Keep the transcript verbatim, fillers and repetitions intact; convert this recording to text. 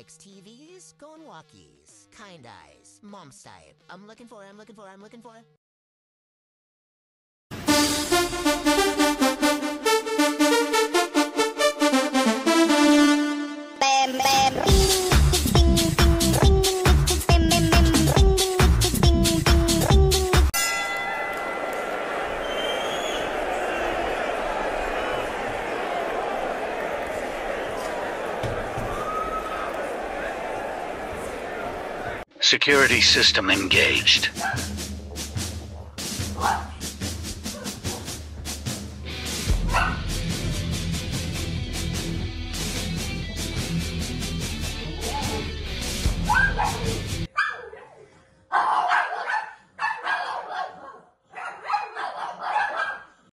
likes T Vs, going walkies, kind eyes, mom's type. I'm looking for, I'm looking for, I'm looking for. Bam, bam. Security system engaged.